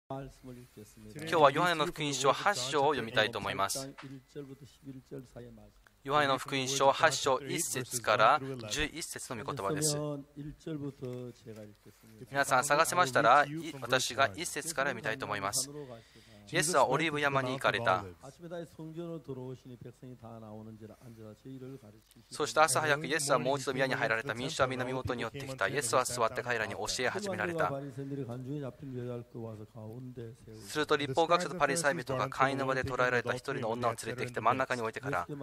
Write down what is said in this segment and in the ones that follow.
今日はヨハネの福音書8章を読みたいと思います。ヨハネの福音書8章1節から11節の御言葉です。皆さん探せましたら、私が1節から読みたいと思います。イエスはオリーブ山に行かれた。そして朝早くイエスはもう一度宮に入られた。民衆は皆身元に寄ってきた。イエスは座って彼らに教え始められた。すると律法学者とパリサイ人が会員の場で捕らえられた一人の女を連れてきて真ん中に置いてから、イ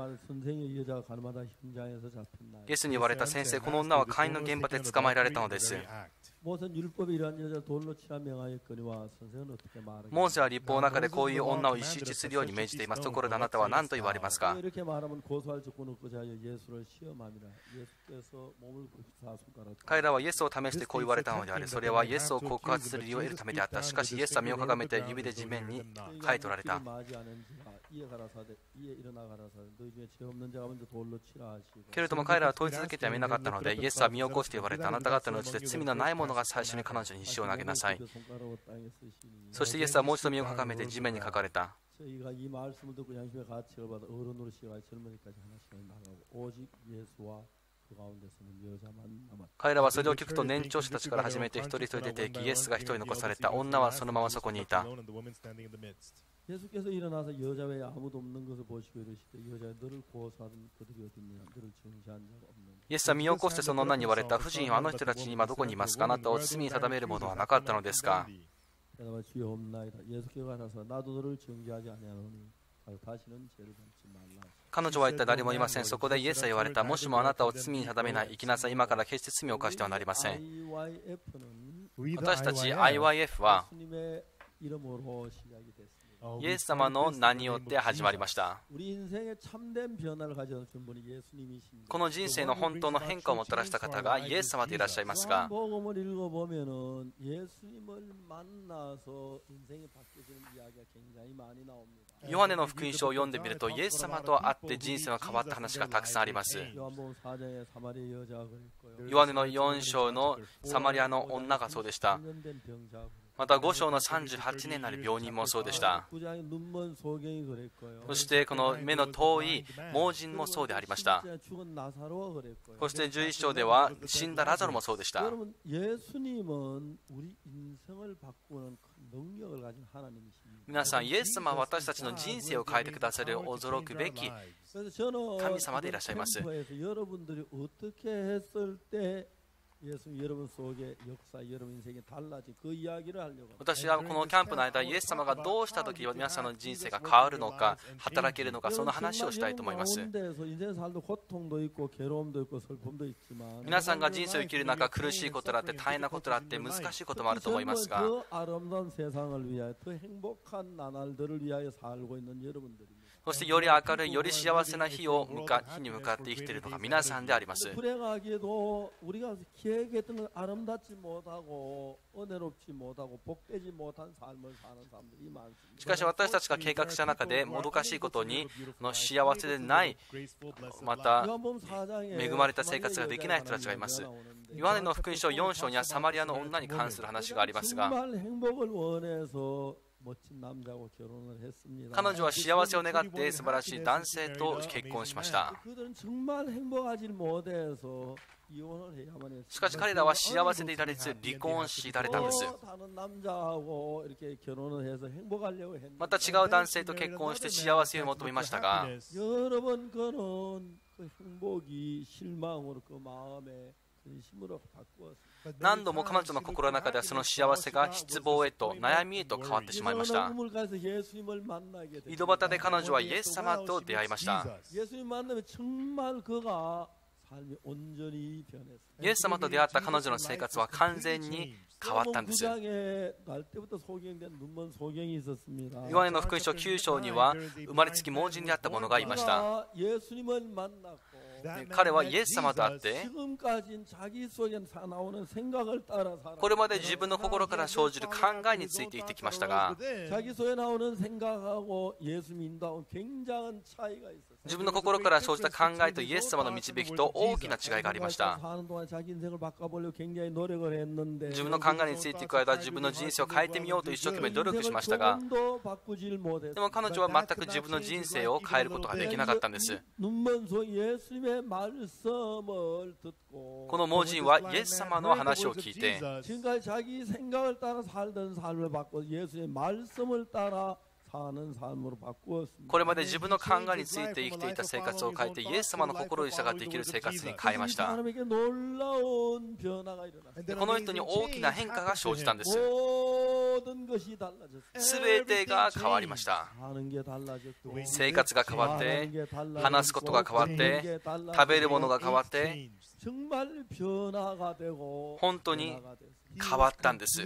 エスに言われた。先生、この女は会員の現場で捕まえられたのです。モーセは律法の中でこういう女を石打ちするように命じています。ところであなたは何と言われますか？彼らはイエスを試してこう言われたのである。それはイエスを告発する理由を得るためであった。しかしイエスは身をかがめて指で地面に書いておられた。けれども彼らは問い続けてやめなかったので、イエスは身を起こして言われた。あなた方のうちで罪のない者が最初に彼女に石を投げなさい。そしてイエスはもう一度身をかがめて地面に書かれた。彼らはそれを聞くと年長者たちから始めて一人一人出て行き、イエスが一人残された。女はそのままそこにいた。イエスは身を起こしてその女に言われた。婦人はあの人たちに今どこにいますか？あなたを罪に定めるものはなかったのですか？彼女は言った。誰もいません。そこでイエスは言われた。もしもあなたを罪に定めない、生きなさい。今から決して罪を犯してはなりません。私たち IYF はイエス様の名によって始まりました。この人生の本当の変化をもたらした方がイエス様でいらっしゃいますが、ヨハネの福音書を読んでみると、イエス様と会って人生の変わった話がたくさんあります。ヨハネの4章のサマリアの女がそうでした。また5章の38年なる病人もそうでした。そしてこの目の遠い盲人もそうでありました。そして11章では死んだラザロもそうでした。皆さん、イエス様は私たちの人生を変えてくださる驚くべき神様でいらっしゃいます。私はこのキャンプの間、イエス様がどうしたとき皆さんの人生が変わるのか、働けるのか、その話をしたいと思います。皆さんが人生を生きる中、苦しいことだって大変なことだって難しいこともあると思いますが、そしてより明るい、より幸せな日に向かって生きているのが皆さんであります。しかし私たちが計画した中でもどかしいことに幸せでない、また恵まれた生活ができない人たちがいます。ヨハネの福音書4章にはサマリアの女に関する話がありますが、彼女は幸せを願って素晴らしい男性と結婚しました。しかし彼らは幸せでいられず離婚しられたんです。また違う男性と結婚して幸せを求めましたが、何度も彼女の心の中ではその幸せが失望へと悩みへと変わってしまいました。井戸端で彼女はイエス様と出会いました。イエス様と出会った彼女の生活は完全に変わったんです。ヨハネの福音書9章には生まれつき盲人であった者がいました。 彼はイエス様と会って、これまで自分の心から生じる考えについて生きてきましたが、自分の心から生じた考えとイエス様の導きと大きな違いがありました。自分の考えについていく間、自分の人生を変えてみようと一生懸命努力しましたが、でも彼女は全く自分の人生を変えることができなかったんです。この盲人はイエス様の話を聞いて、これまで自分の考えについて生きていた生活を変えて、イエス様の心に従って生きる生活に変えました。でこの人に大きな変化が生じたんです。すべてが変わりました。生活が変わって、話すことが変わって、食べるものが変わって、本当に変わったんです。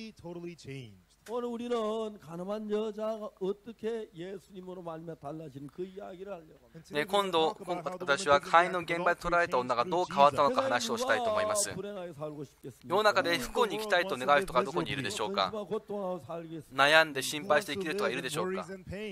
今度、私は会員の現場で捉えた女がどう変わったのか話をしたいと思います。世の中で不幸に生きたいと願う人がどこにいるでしょうか。悩んで心配して生きる人がいるでしょうか。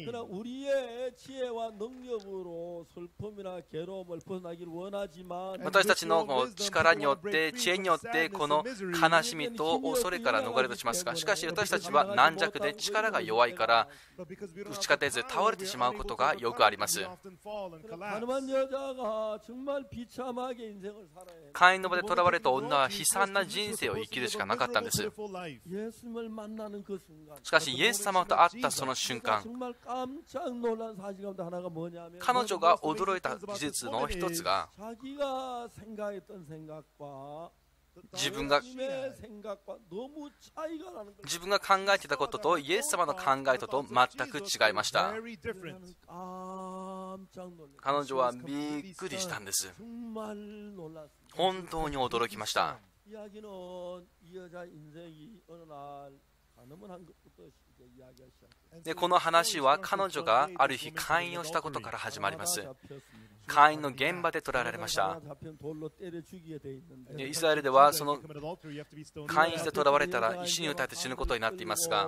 私たちの力によって、知恵によって、この悲しみと恐れから逃れとしますが、しかし私たちは軟弱で力が弱いから、打ち勝てず倒れてしまうことがよくあります。会員の場で囚われた女は悲惨な人生を生きるしかなかったんです。しかしイエス様と会ったその瞬間、彼女が驚いた事実の一つが、自分が考えていたこととイエス様の考えと全く違いました。彼女はびっくりしたんです。本当に驚きました。でこの話は彼女がある日会員をしたことから始まります。会員の現場で捕らえられました。イスラエルではその会員して捕らわれたら石に打たれて死ぬことになっていますが、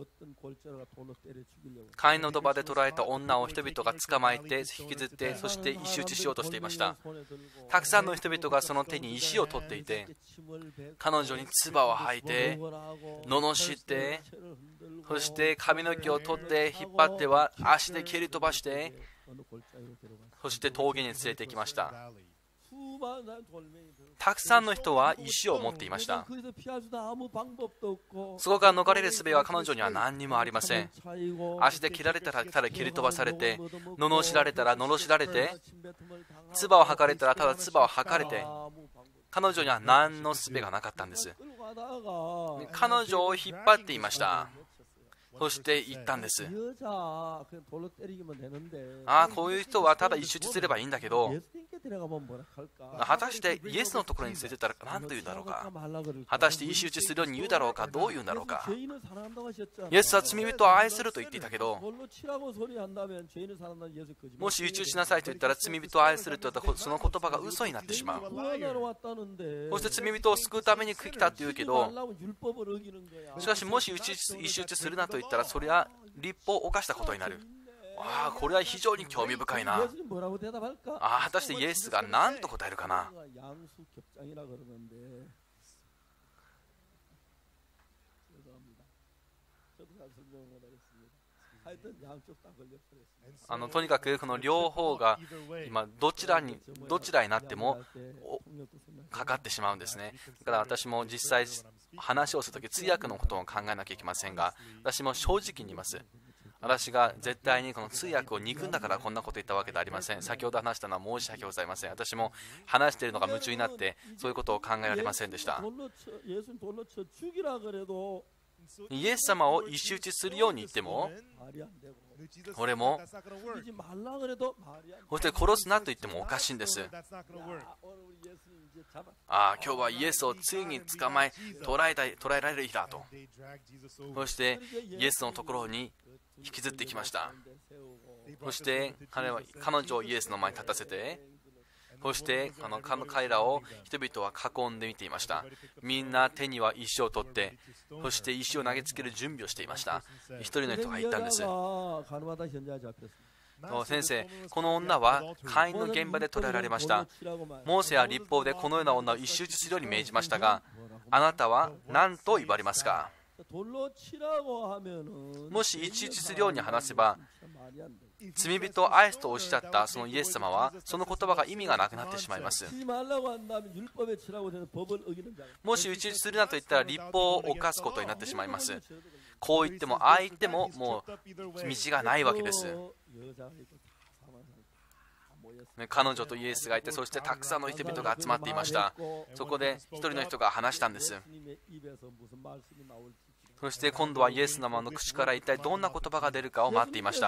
会員の場で捕らえた女を人々が捕まえて引きずって、そして石打ちしようとしていました。たくさんの人々がその手に石を取っていて、彼女に唾を吐いて罵って、そして髪の毛を取って引っ張っては足で蹴り飛ばして、そして峠に連れて行きました。たくさんの人は石を持っていました。そこから逃れる術は彼女には何にもありません。足で蹴られたらただ蹴り飛ばされて、罵られたら罵られて、唾を吐かれたらただ唾を吐かれて、彼女には何の術がなかったんです。彼女を引っ張っていました。そして言ったんです。こういう人はただ石打ちすればいいんだけど、果たしてイエスのところに連れてったら何と言うだろうか。果たして石打ちするように言うだろうか、どう言うんだろうか。イエスは罪人を愛すると言っていたけど、もし石打ちなさいと言ったら罪人を愛すると言ったらその言葉が嘘になってしまう。そして罪人を救うために来たって言うけど、しかしもし石打ちするなと言ったらそれは律法を犯したことになる。これは非常に興味深いな。果たしてイエスが何と答えるかな。とにかくこの両方が今どちらになってもかかってしまうんですね。だから私も実際話をするとき通訳のことを考えなきゃいけませんが、私も正直に言います。私が絶対にこの通訳を憎んだからこんなこと言ったわけではありません。先ほど話したのは申し訳ございません。私も話しているのが夢中になってそういうことを考えられませんでした。イエス様を石打ちするように言っても、俺もそして殺すなと言ってもおかしいんです。今日はイエスをついに捕えられる日だと。そしてイエスのところに引きずってきました。そして彼女をイエスの前に立たせて、 そして彼らを人々は囲んで見ていました。みんな手には石を取って、そして石を投げつける準備をしていました。一人の人が言ったんです。先生、この女は姦淫の現場で捕らえられました。モーセは律法でこのような女を石打ちするように命じましたが、あなたは何と言われますか。もし石打ちするように話せば、罪人を愛すとおっしゃったそのイエス様は、その言葉が意味がなくなってしまいます。もし石打ちするなと言ったら律法を犯すことになってしまいます。こう言ってもああ言ってももう道がないわけです。彼女とイエスがいて、そしてたくさんの人々が集まっていました。そこで一人の人が話したんです。そして今度はイエス様の口から一体どんな言葉が出るかを待っていました。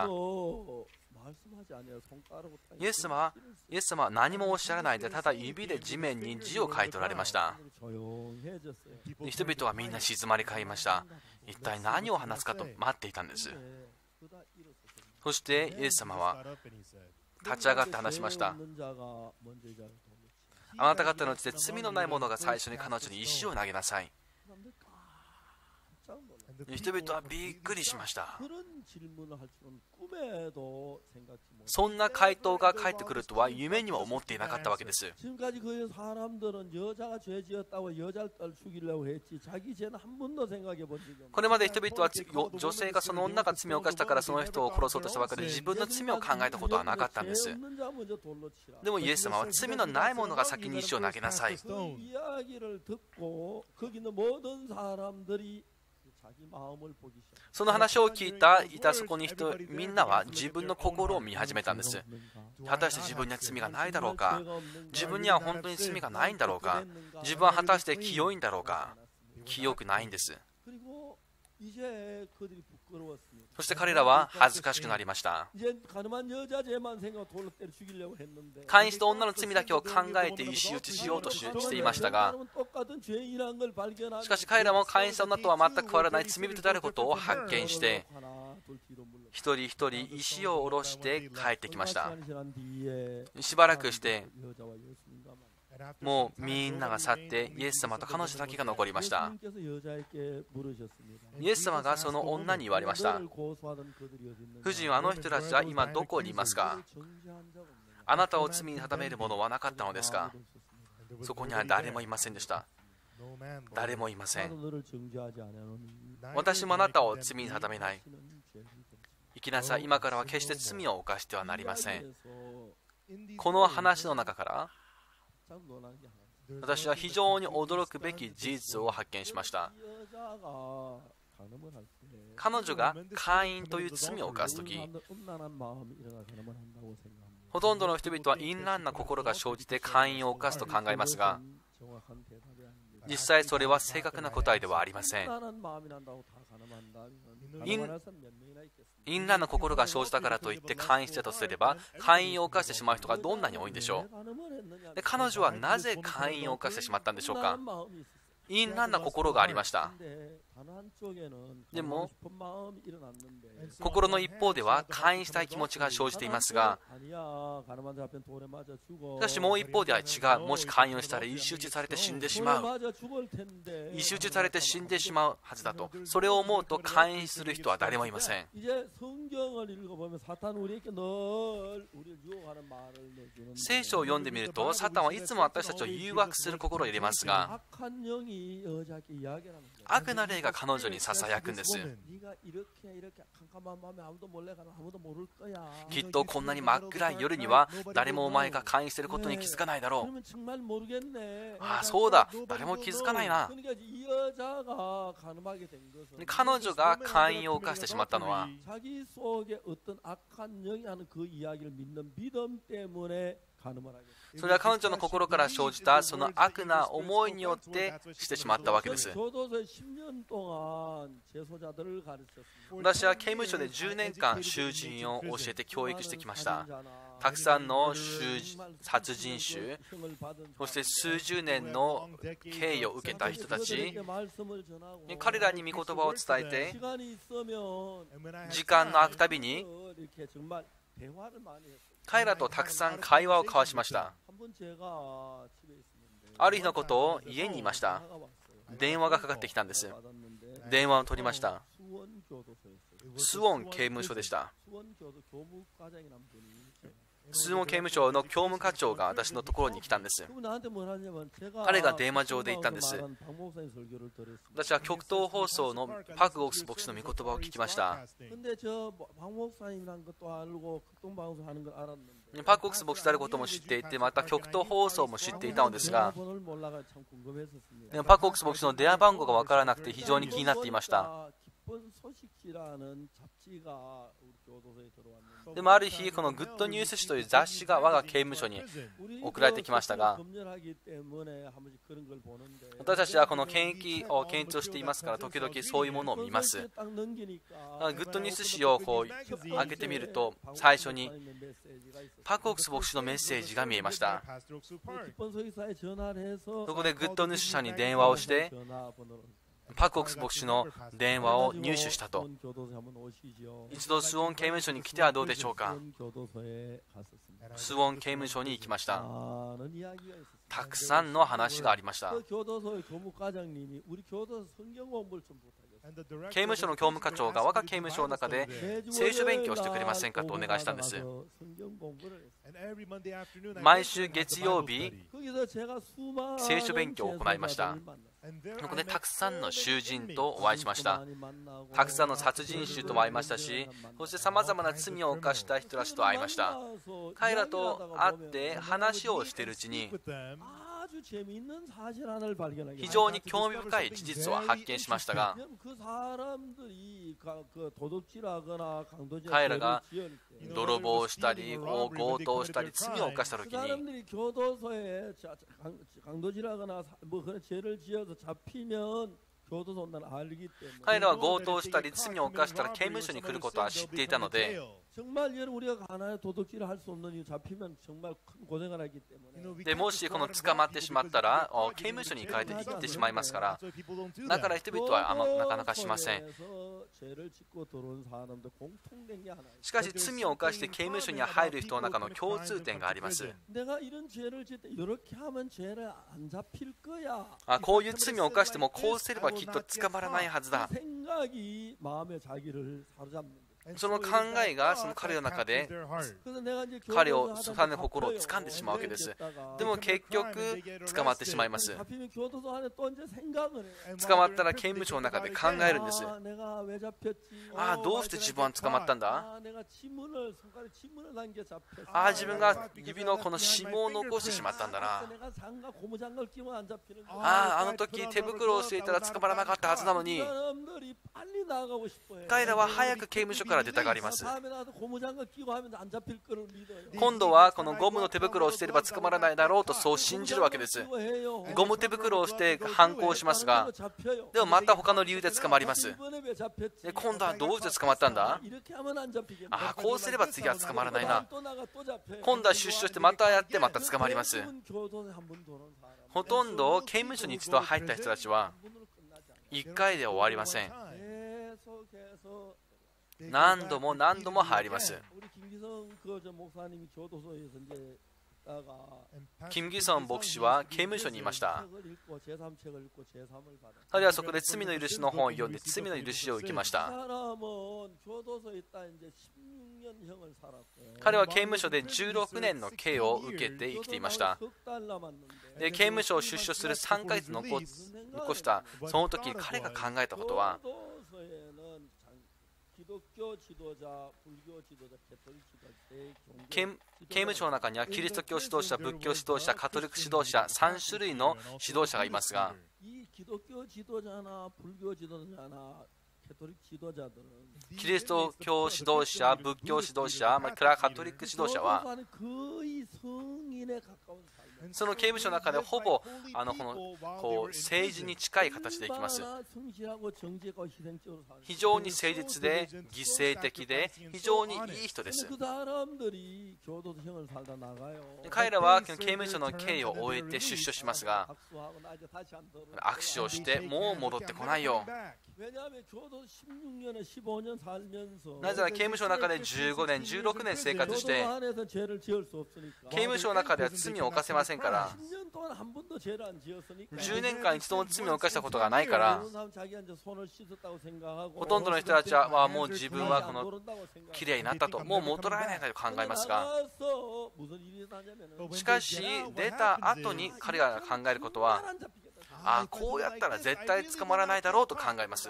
イエス様は何もおっしゃらないで、ただ指で地面に字を書いておられました。人々はみんな静まり返りました。一体何を話すかと待っていたんです。そしてイエス様は立ち上がって話しました。あなた方のうちで罪のない者が最初に彼女に石を投げなさい。人々はびっくりしました。そんな回答が返ってくるとは夢にも思っていなかったわけです。これまで人々は女性がその女が罪を犯したからその人を殺そうとしたわけで、自分の罪を考えたことはなかったんです。でもイエス様は罪のない者が先に石を投げなさい。その話を聞いたそこにみんなは自分の心を見始めたんです。果たして自分には罪がないだろうか。自分には本当に罪がないんだろうか。自分は果たして清いんだろうか。清くないんです。そして彼らは恥ずかしくなりました。姦淫した女の罪だけを考えて石打ちしようとしていましたが、しかし彼らも姦淫した女とは全く変わらない罪人であることを発見して、一人一人石を下ろして帰ってきました。しばらくしてもうみんなが去ってイエス様と彼女だけが残りました。イエス様がその女に言われました。夫人、あの人たちは今どこにいますか。あなたを罪に定めるものはなかったのですか。そこには誰もいませんでした。誰もいません。私もあなたを罪に定めない。生きなさい。今からは決して罪を犯してはなりません。この話の中から私は非常に驚くべき事実を発見しました。彼女が姦淫という罪を犯すとき、ほとんどの人々は淫乱な心が生じて姦淫を犯すと考えますが、実際それは正確な答えではありません。淫乱な心が生じたからといって姦淫したとすれば、姦淫を犯してしまう人がどんなに多いんでしょう。で、彼女はなぜ姦淫を犯してしまったんでしょうか。淫乱な心がありました。でも心の一方では姦淫したい気持ちが生じていますが、しかしもう一方では違う。もし姦淫したら石打ちされて死んでしまう。石打ちされて死んでしまうはずだと、それを思うと姦淫する人は誰もいません。聖書を読んでみると、サタンはいつも私たちを誘惑する心を入れますが、悪な霊が彼女にささやくんです。きっとこんなに真っ暗い夜には誰もお前が姦淫していることに気づかないだろう。ああ、そうだ、誰も気づかないな。彼女が姦淫を犯してしまったのは、それは彼女の心から生じたその悪な思いによってしてしまったわけです。私は刑務所で10年間囚人を教えて教育してきました。たくさんの殺人囚、そして数十年の刑を受けた人たち、彼らに御言葉を伝えて、時間の空くたびに彼らとたくさん会話を交わしました。ある日のことを家にいました。電話がかかってきたんです。電話を取りました。スウォン刑務所でした。スウォン刑務所の教務課長が私のところに来たんです。彼が電話上で言ったんです。私は極東放送のパク・オクス牧師の御言葉を聞きました。パク・オクス牧師であることも知っていて、また極東放送も知っていたのですが、パク・オクス牧師の電話番号が分からなくて非常に気になっていました。でもある日、このグッドニュース誌という雑誌が我が刑務所に送られてきましたが、私たちはこの検疫を検閲をしていますから、時々そういうものを見ます。グッドニュース誌を開けてみると、最初にパク・オクス牧師のメッセージが見えました。そこでグッドニュース社に電話をして、パク・オクス牧師の電話を入手したと。一度スウォン刑務所に来てはどうでしょうか。スウォン刑務所に行きました。たくさんの話がありました。刑務所の教務課長が我が刑務所の中で聖書勉強をしてくれませんかとお願いしたんです。毎週月曜日、聖書勉強を行いました。そこでたくさんの囚人とお会いしました。たくさんの殺人囚とも会いましたし、そしてさまざまな罪を犯した人たちと会いました。彼らと会って話をしているうちに、非常に興味深い事実を発見しましたが、彼らが泥棒をしたり強盗をしたり罪を犯したときに、彼らは強盗したり罪を犯したら刑務所に来ることは知っていたので、もしこの捕まってしまったら刑務所に行かれて生きてしまいますから、だから人々はなかなかしません。しかし罪を犯して刑務所に入る人の中の共通点があります。こういう罪を犯してもこうすればきっと捕まらないはずだ。その考えがその彼の中で彼の心を掴んでしまうわけです。でも結局捕まってしまいます。捕まったら刑務所の中で考えるんです。どうして自分は捕まったんだ。自分が指のこの指紋を残してしまったんだな。あの時手袋をしていたら捕まらなかったはずなのに。彼らは早く刑務所から出たがります。今度はこのゴムの手袋をしていれば捕まらないだろうとそう信じるわけです。ゴム手袋をして反抗しますが、でもまた他の理由で捕まります。で今度はどうして捕まったんだ。こうすれば次は捕まらないな。今度は出所してまたやってまた捕まります。ほとんど刑務所に一度入った人たちは1回で終わりません。何度も何度も入ります。キム・ギソン牧師は刑務所にいました。彼はそこで罪の許しの本を読んで罪の許しを受けました。彼は刑務所で16年の刑を受けて生きていました。で刑務所を出所する3ヶ月残したその時彼が考えたことは、刑務所の中にはキリスト教指導者、仏教指導者、カトリック指導者3種類の指導者がいますが、キリスト教指導者、仏教指導者、カトリック指導者はその刑務所の中でほぼこの政治に近い形でいきます。非常に誠実で犠牲的で非常にいい人です。彼らは刑務所の刑を終えて出所しますが、握手をしてもう戻ってこないよ。なぜなら刑務所の中で15年、16年生活して、刑務所の中では罪を犯せませんから、10年間一度も罪を犯したことがないから、ほとんどの人たちはもう自分はこのきれいになったと、もう戻られないと考えますが、しかし出た後に彼らが考えることは、こうやったら絶対捕まらないだろうと考えます。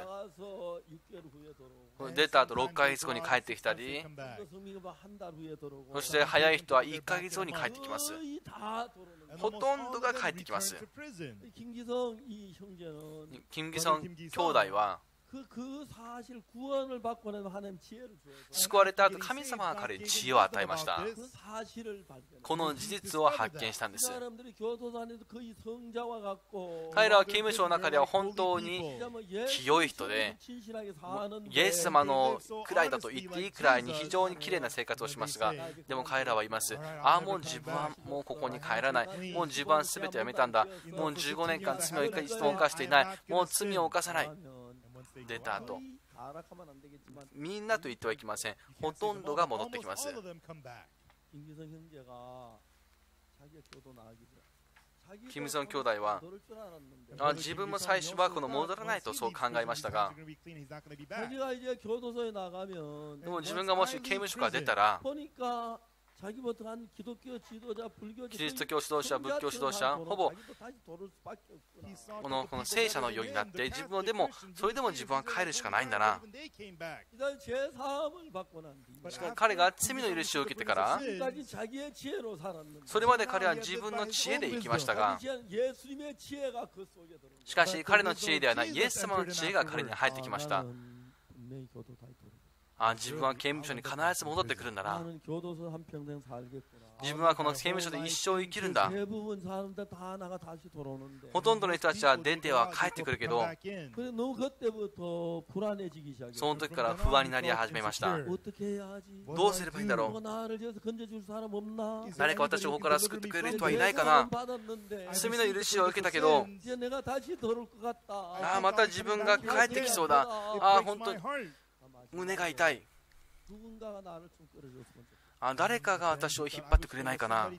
出た後6ヶ月後に帰ってきたり、そして早い人は1ヶ月後に帰ってきます。ほとんどが帰ってきます。金義ソン兄弟は救われた後、神様が彼に知恵を与えました。この事実を発見したんです。彼らは刑務所の中では本当に清い人で、イエス様のくらいだと言っていいくらいに非常にきれいな生活をしますが、でも彼らは言います。もう自分はもうここに帰らない。もう自分は全てやめたんだ。もう15年間罪を一度も犯していない。もう罪を犯さない。出た後、みんなと言ってはいけません。ほとんどが戻ってきます。キム・ソン兄弟は自分も最初はこの戻らないとそう考えましたが、でも自分がもし刑務所から出たら、キリスト教指導者、仏教指導者、ほぼこの聖者のようになって、自分はでもそれでも自分は帰るしかないんだな。しかし彼が罪の許しを受けてから、それまで彼は自分の知恵で生きましたが、しかし彼の知恵ではないイエス様の知恵が彼に入ってきました。自分は刑務所に必ず戻ってくるんだな。自分はこの刑務所で一生生きるんだ。ほとんどの人たちは出ては帰ってくるけど、その時から不安になり始めました。どうすればいいんだろう。誰か私をここから救ってくれる人はいないかな。罪の許しを受けたけど、また自分が帰ってきそうだ。本当に胸が痛い。誰かが私を引っ張ってくれないかな。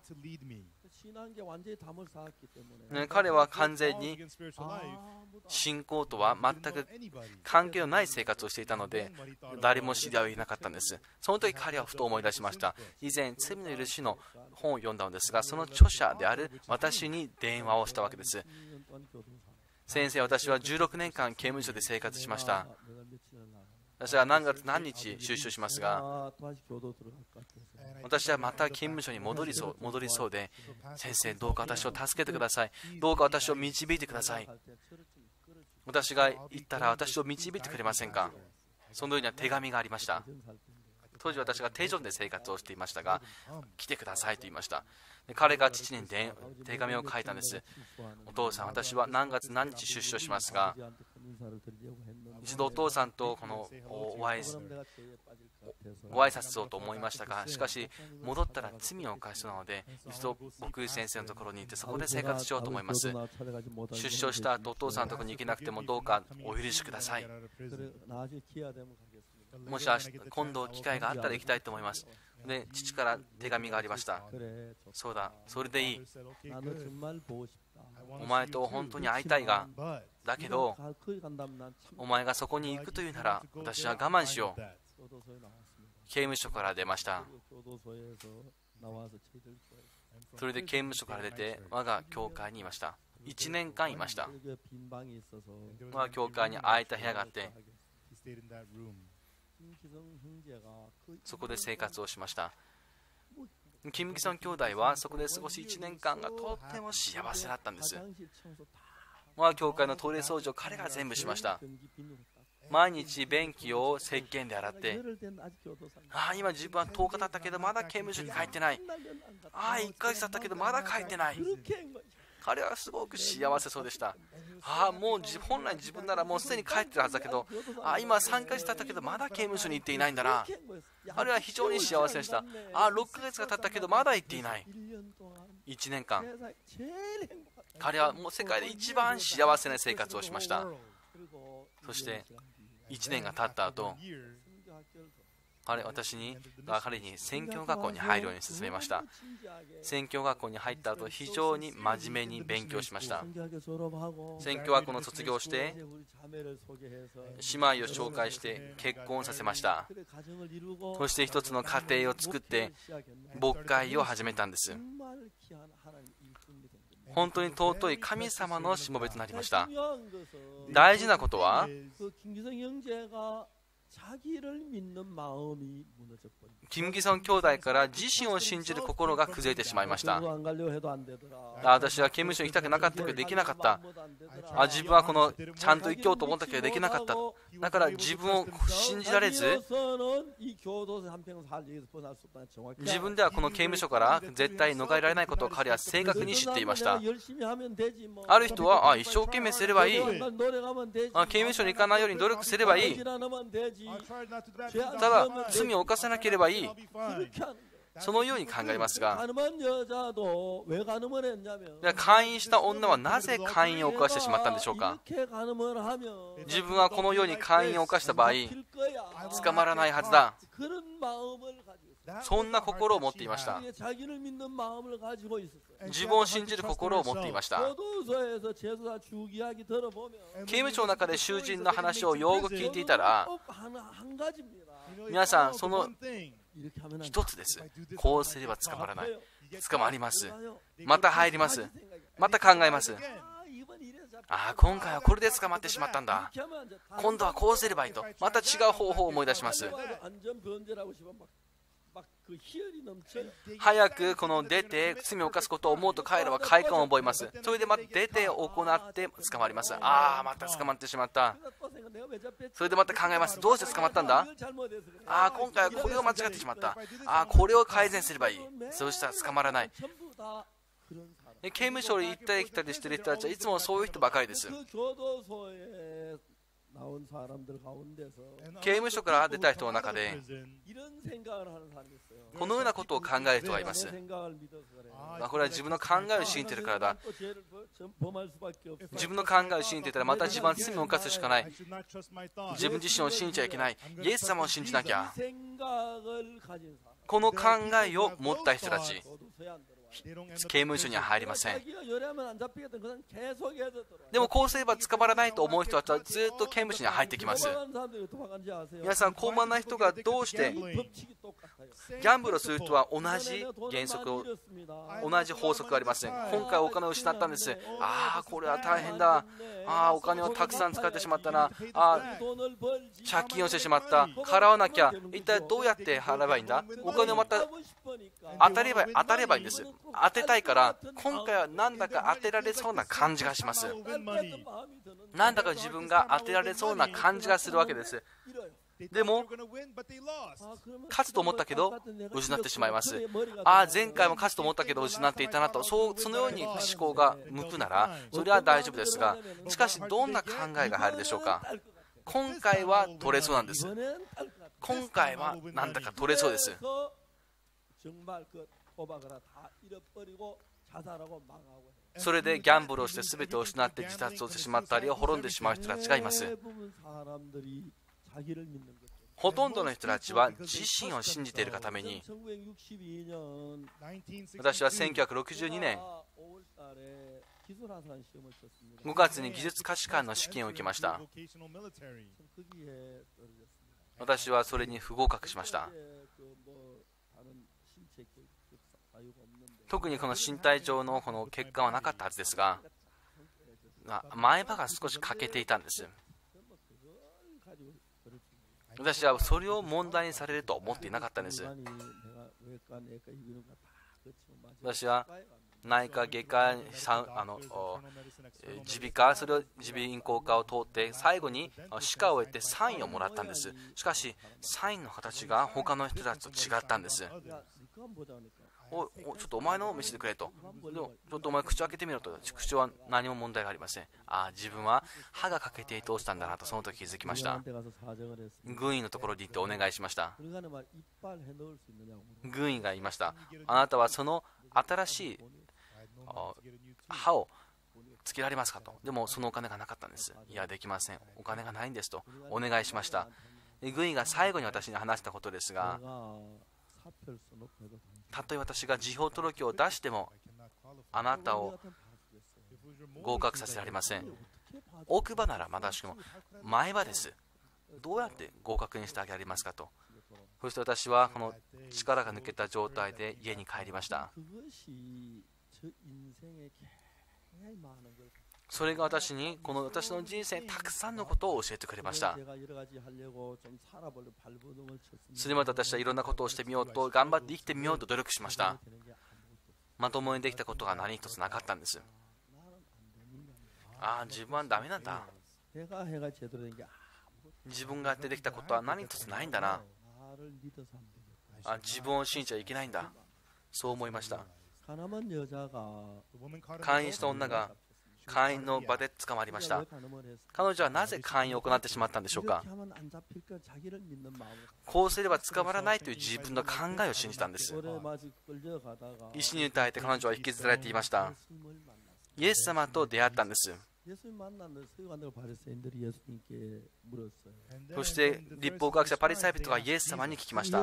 彼は完全に信仰とは全く関係のない生活をしていたので、誰も知り合いなかったんです。その時彼はふと思い出しました。以前罪の許しの本を読んだのですが、その著者である私に電話をしたわけです。先生、私は16年間刑務所で生活しました。私は何月何日出所しますが、私はまた刑務所に戻りそうで、先生、どうか私を助けてください。どうか私を導いてください。私が行ったら私を導いてくれませんか。そのような手紙がありました。当時私がテジョンで生活をしていましたが、来てくださいと言いました。彼が父に手紙を書いたんです。お父さん、私は何月何日出所しますが、一度お父さんとこのご挨拶をと思いましたが、しかし戻ったら罪を犯しそうなので、一度僕先生のところに行ってそこで生活しようと思います。出所した後お父さんのところに行けなくてもどうかお許しください。もし今度機会があったら行きたいと思います。で、父から手紙がありました。そうだ、それでいい。お前と本当に会いたいが、だけどお前がそこに行くというなら私は我慢しよう。刑務所から出ました。それで刑務所から出て我が教会にいました。1年間いました。我が教会に空いた部屋があって、そこで生活をしました。キム・ギソン兄弟はそこで過ごし1年間がとっても幸せだったんです。我が教会のトイレ掃除を彼が全部しました。 毎日便器を石鹸で洗って、今自分は10日経ったけどまだ刑務所に帰ってない、1ヶ月経ったけどまだ帰ってない。彼はすごく幸せそうでした。もう本来自分ならもうすでに帰ってるはずだけど、今3ヶ月経ったけどまだ刑務所に行っていないんだな。あれは非常に幸せでした。6ヶ月が経ったけどまだ行っていない。1年間、彼はもう世界で一番幸せな生活をしました。そして1年が経った後、私に彼に宣教学校に入るように勧めました。宣教学校に入った後、非常に真面目に勉強しました。宣教学校の卒業して、姉妹を紹介して結婚させました。そして一つの家庭を作って、牧会を始めたんです。本当に尊い神様のしもべとなりました。大事なことは、キム・ギソン兄弟から自身を信じる心が崩れてしまいました。私は刑務所に行きたくなかったけどできなかった。自分はちゃんと生きようと思ったけどできなかった。だから自分を信じられず、自分ではこの刑務所から絶対逃れられないことを彼は正確に知っていました。ある人は一生懸命すればいい、刑務所に行かないように努力すればいい、ただ罪を犯さなければいい、そのように考えますが、姦淫した女はなぜ姦淫を犯してしまったんでしょうか。自分はこのように姦淫を犯した場合捕まらないはずだ、そんな心を持っていました。自分を信じる心を持っていました。刑務所の中で囚人の話をよく聞いていたら、皆さんその一つです。こうすれば捕まらない、捕まります、また入ります、また考えます。今回はこれで捕まってしまったんだ、今度はこうすればいいと、また違う方法を思い出します。早く出て罪を犯すことを思うと彼らは快感を覚えます。それでまた出て行って捕まります。また捕まってしまった。それでまた考えます。どうして捕まったんだ。今回はこれを間違ってしまった。これを改善すればいい。そうしたら捕まらない。刑務所に行ったり来たりしている人たちはいつもそういう人ばかりです。刑務所から出た人の中でこのようなことを考える人がいます。これは自分の考えを信じているからだ。自分の考えを信じていたらまた自分は罪を犯すしかない。自分自身を信じちゃいけない。イエス様を信じなきゃ。この考えを持った人たち、刑務所には入りません。でもこうすれば捕まらないと思う人たちはずっと刑務所に入ってきます。皆さん、高慢な人がどうしてギャンブルをする人は同じ原則、同じ法則がありません。今回お金を失ったんです。これは大変だ。お金をたくさん使ってしまったな。借金をしてしまった。払わなきゃ。一体どうやって払えばいいんだ。お金をまた当たればいいんです。当てたいから、今回はなんだか当てられそうな感じがします。なんだか自分が当てられそうな感じがするわけです。でも勝つと思ったけど失ってしまいます。前回も勝つと思ったけど失っていたなと、そのように思考が向くならそれは大丈夫ですが、しかしどんな考えが入るでしょうか。今回は取れそうなんです。今回はなんだか取れそうです。それでギャンブルをして全てを失って自殺をしてしまったり滅んでしまう人たちがいます。ほとんどの人たちは自身を信じているがために、私は1962年5月に技術価値観の試験を受けました。私はそれに不合格しました。特にこの身体上のこの欠陥はなかったはずですが、前歯が少し欠けていたんです。私はそれを問題にされるとは思っていなかったんです。私は内科外科耳鼻科、それを耳鼻咽喉科を通って最後に歯科を終えてサインをもらったんです。しかしサインの形が他の人たちと違ったんです。ちょっとお前のを見せてくれと。ちょっとお前口を開けてみろと。口は何も問題がありません。自分は歯が欠けて通したんだなとその時気づきました。軍医のところに行ってお願いしました。軍医が言いました。あなたはその新しい歯をつけられますかと。でもそのお金がなかったんです。いや、できません。お金がないんですとお願いしました。軍医が最後に私に話したことですが、たとえ私が辞表届を出してもあなたを合格させられません。奥歯ならまだしも前歯です。どうやって合格にしてあげられますかと。そして私はこの力が抜けた状態で家に帰りました。それが私にこの私の人生たくさんのことを教えてくれました。それまで私はいろんなことをしてみようと頑張って生きてみようと努力しました。まともにできたことが何一つなかったんです。自分はダメなんだ。自分がやってできたことは何一つないんだな。自分を信じちゃいけないんだ。そう思いました。会員した女が会員の場で捕まりました。彼女はなぜ会員を行ってしまったんでしょうか。こうすれば捕まらないという自分の考えを信じたんです。石に打たれて彼女は引きずられていました。イエス様と出会ったんです。そして律法学者パリサイ人がイエス様に聞きました。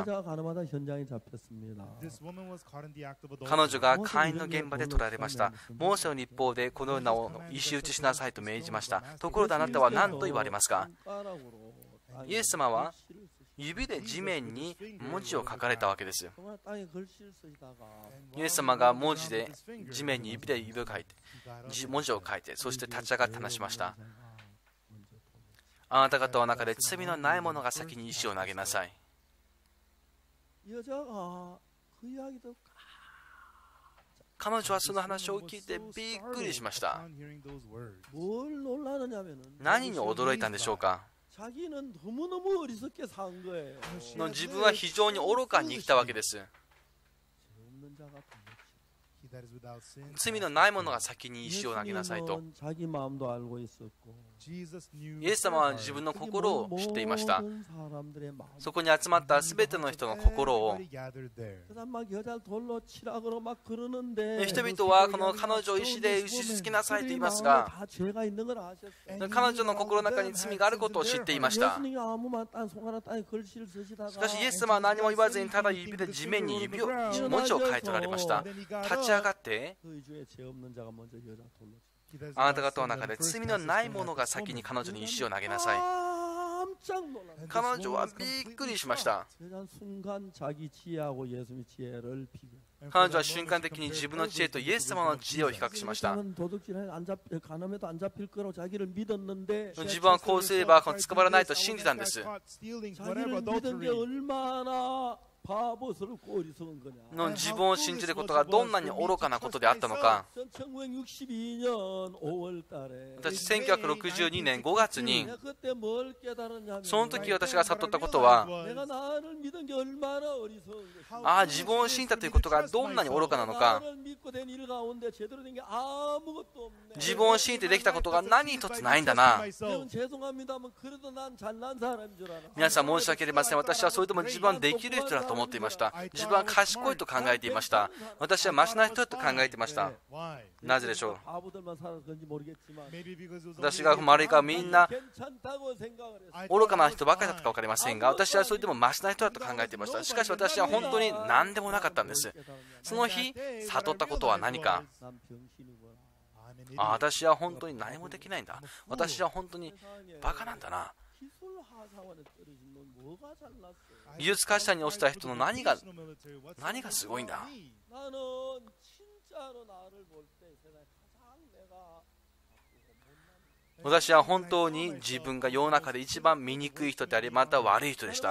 彼女が会員の現場で捕られました。モーセの律法でこのような石打ちしなさいと命じました。ところであなたは何と言われますか。イエス様は指で地面に文字を書かれたわけです。イエス様が文字で地面に指で指を書いて文字を書いて、そして立ち上がって話しました。あなた方の中で罪のない者が先に石を投げなさい。彼女はその話を聞いてびっくりしました。何に驚いたんでしょうか。自分は非常に愚かに生きたわけです。罪のない者が先に石を投げなさいと。イエス様は自分の心を知っていました。そこに集まったすべての人の心を、人々はこの彼女を石で打ちつけなさいと言いますが、彼女の心の中に罪があることを知っていました。しかしイエス様は何も言わずにただ指で地面に文字を書いておられました。立ち上がってあなた方の中で罪のない者が先に彼女に石を投げなさい。彼女はびっくりしました。彼女は瞬間的に自分の知恵とイエス様の知恵を比較しました。自分はこうすれば捕まらないと信じたんです。自分を信じることがどんなに愚かなことであったのか。私1962年5月にその時私が悟ったことは、自分を信じたということがどんなに愚かなのか。自分を信じてできたことが何一つないんだな。皆さん申し訳ありません。私はそれでも自分はできる人だと思っていました。自分は賢いと考えていました。私はマシな人だと考えていました。なぜでしょう。私が周りがみんな愚かな人ばかりだったか分かりませんが、私はそれでもマシな人だと考えていました。しかし私は本当に何でもなかったんです。その日悟ったことは何か。私は本当に何もできないんだ。私は本当にバカなんだな。技術会社に落ちた人の何がすごいんだ。私は本当に自分が世の中で一番醜い人であり、また悪い人でした。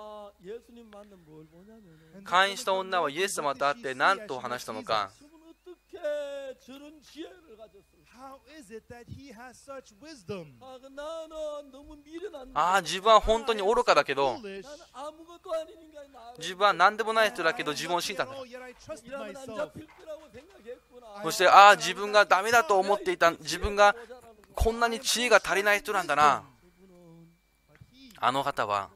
会員した女はイエス様と会って何と話したのか。 自分は本当に愚かだけど、自分は何でもない人だけど自分を信じたんだ。そして自分がダメだと思っていた、自分がこんなに知恵が足りない人なんだな。あの方は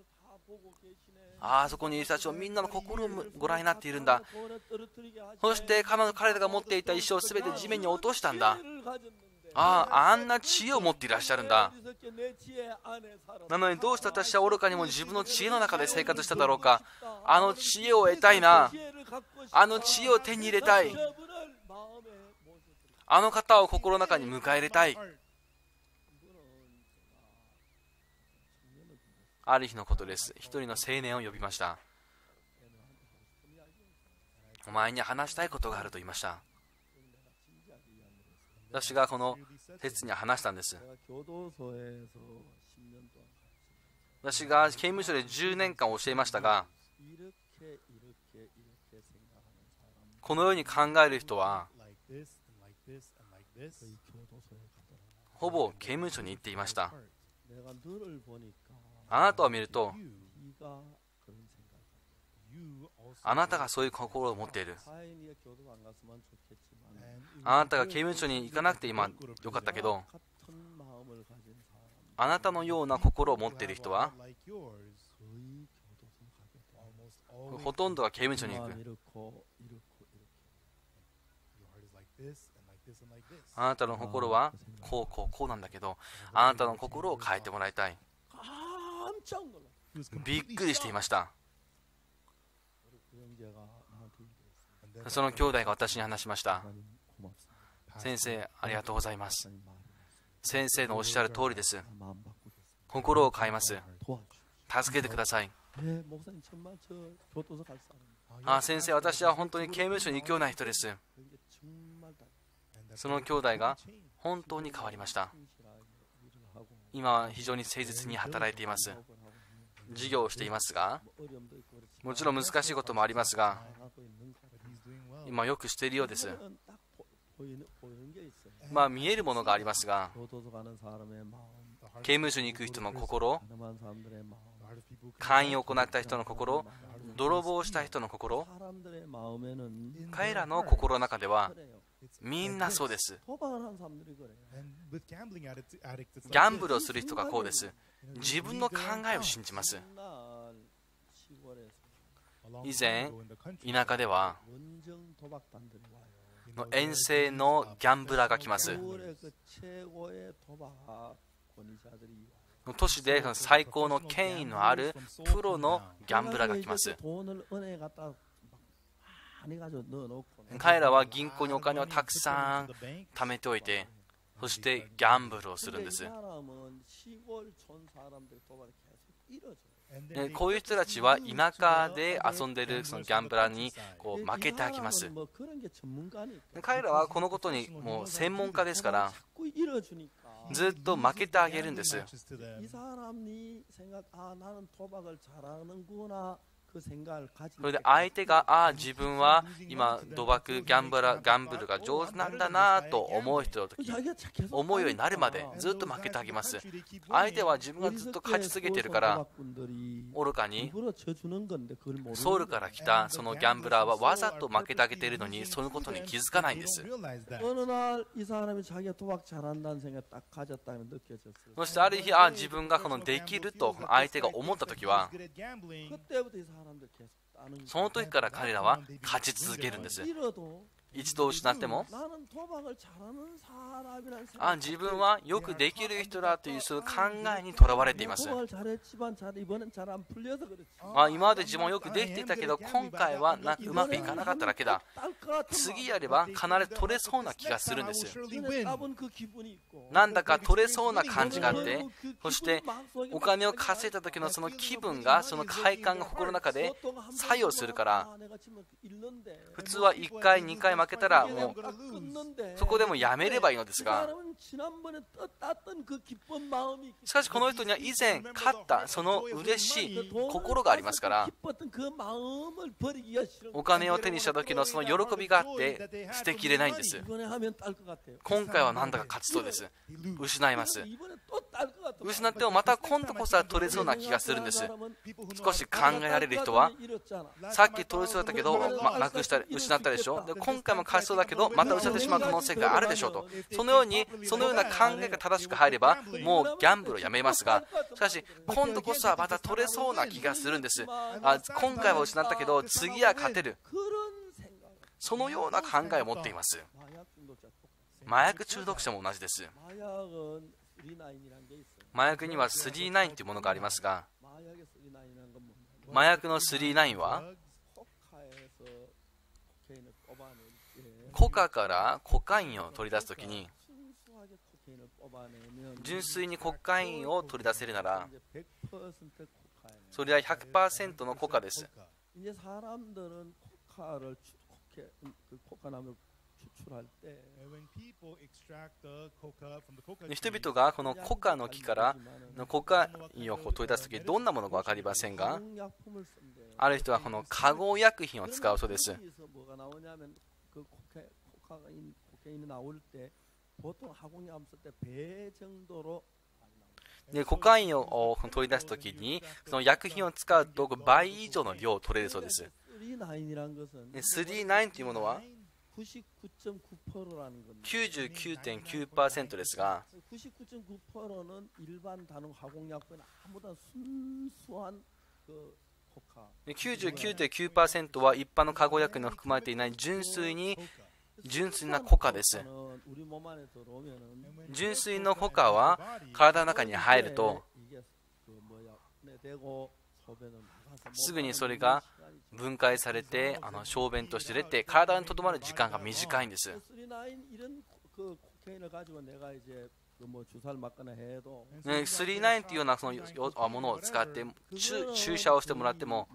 そこにいる人たちをみんなの心をご覧になっているんだ。そして彼らが持っていた石をすべて地面に落としたんだ。あんな知恵を持っていらっしゃるんだ。なのにどうして私は愚かにも自分の知恵の中で生活しただろうか。あの知恵を得たいな。あの知恵を手に入れたい。あの方を心の中に迎え入れたい。ある日のことです。一人の青年を呼びました。お前に話したいことがあると言いました。私がこの説に話したんです。私が刑務所で10年間教えましたが、このように考える人はほぼ刑務所に行っていました。あなたを見ると、あなたがそういう心を持っている。あなたが刑務所に行かなくて今よかったけど、あなたのような心を持っている人はほとんどが刑務所に行く。あなたの心はこうなんだけど、あなたの心を変えてもらいたい。びっくりしていました。その兄弟が私に話しました。先生、ありがとうございます。先生のおっしゃる通りです。心を変えます。助けてください。先生、私は本当に刑務所に行くような人です。その兄弟が本当に変わりました。今は非常に誠実に働いています。授業をしていますが、もちろん難しいこともありますが、今よくしているようです。見えるものがありますが、刑務所に行く人の心、姦淫を行った人の心、泥棒した人の心、彼らの心の中ではみんなそうです。ギャンブルをする人がこうです。自分の考えを信じます。以前、田舎では遠征のギャンブラーが来ます。都市で最高の権威のあるプロのギャンブラーが来ます。彼らは銀行にお金をたくさん貯めておいて、そしてギャンブルをするんです。こういう人たちは田舎で遊んでいるそのギャンブラーに負けてあげます。彼らはこのことにもう専門家ですから、ずっと負けてあげるんです。それで相手が自分は今賭博ギャンブルが上手なんだなと思う人の時、思うようになるまでずっと負けてあげます。相手は自分がずっと勝ち続けてるから、愚かにソウルから来たそのギャンブラーはわざと負けてあげているのに、そのことに気づかないんです。そしてある日、自分ができると相手が思った時は、その時から彼らは勝ち続けるんです。一度失っても、自分はよくできる人だというその考えにとらわれています。今まで自分はよくできていたけど、今回はうまくいかなかっただけだ。次やれば必ず取れそうな気がするんです。なんだか取れそうな感じがあって、そしてお金を稼いだ時のその気分が、その快感が心の中で作用するから、普通は1回2回負けたらもうそこでもやめればいいのですが、しかしこの人には以前勝ったその嬉しい心がありますから、お金を手にした時のその喜びがあって捨てきれないんです。今回はなんだか勝ちそうです。失います。失ってもまた今度こそは取れそうな気がするんです。少し考えられる人は、さっき取れそうだったけど失ったでしょ。で今回も勝ちそうだけどまた失ってしまう可能性があるでしょうと、そのような考えが正しく入ればもうギャンブルをやめますが、しかし今度こそはまた取れそうな気がするんです。今回は失ったけど次は勝てる、そのような考えを持っています。麻薬中毒者も同じです。麻薬には39というものがありますが、麻薬の39はコカからコカインを取り出すときに、純粋にコカインを取り出せるならそれは 100% のコカです。人々がこのコカの木からコカインを取り出すときどんなものか分かりませんが、ある人はこの化合薬品を使うそうです。でコカインを取り出すときにその薬品を使うと倍以上の量を取れるそうです。39というものは 99.9% ですが、99.9% は一般の化合薬に含まれていない純粋なコカです。純粋のコカは体の中に入るとすぐにそれが分解されて小便として出て体にとどまる時間が短いんです。39というようなそのものを使って注射をしてもらっても、